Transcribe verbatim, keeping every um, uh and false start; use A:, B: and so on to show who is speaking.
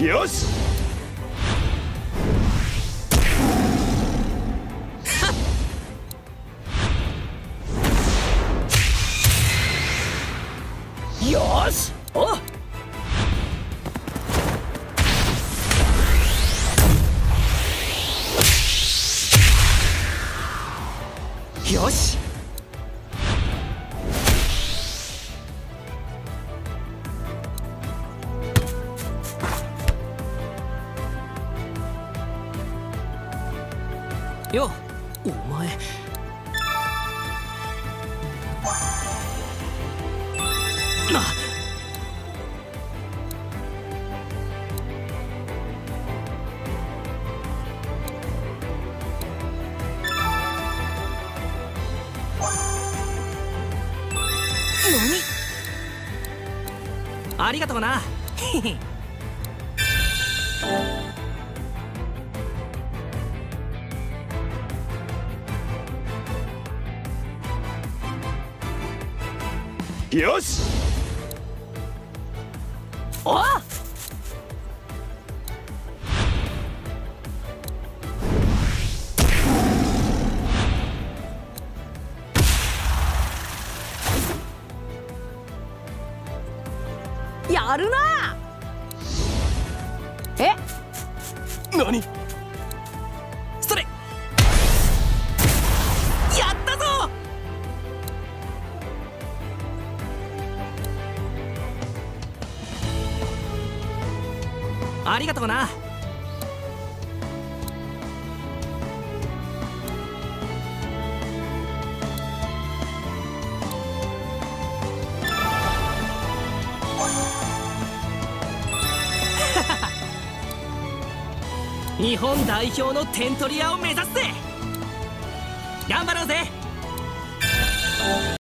A: よし。よし。おっ。よし。よ、お前。な。何？ありがとうな。よし。おっ。やるな。え？何？それ。やったぞ。ありがとうな。日本代表の点取り屋を目指すぜ。頑張ろうぜ。